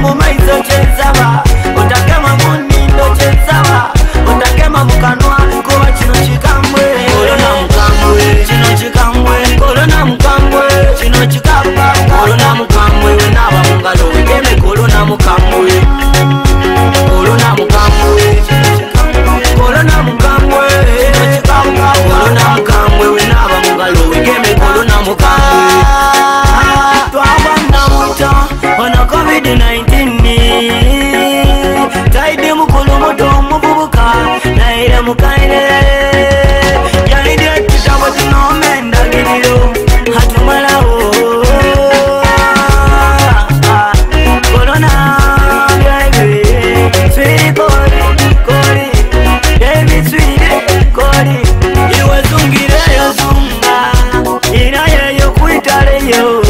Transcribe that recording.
mumaiso chensaba utakema munindo chensaba utakema mukanwa kuba chino chikambwe corona mukambwe chino chikambwe corona mukambwe chino chikamba corona mukambwe wenaba mungalo wegeme corona mukambwe corona mukambwe corona mukambwe chino chikamba corona mukambwe wenaba mungalo wegeme corona mukambwe twabanda muta ona covid-19 taidi mukulu muto mububuka naire mukaire yaide tutabo tunomenda giliro hatumalawo corona baby sweet kori baby sweet kori iwe zungire yo zunga ina yeyo kuitale yo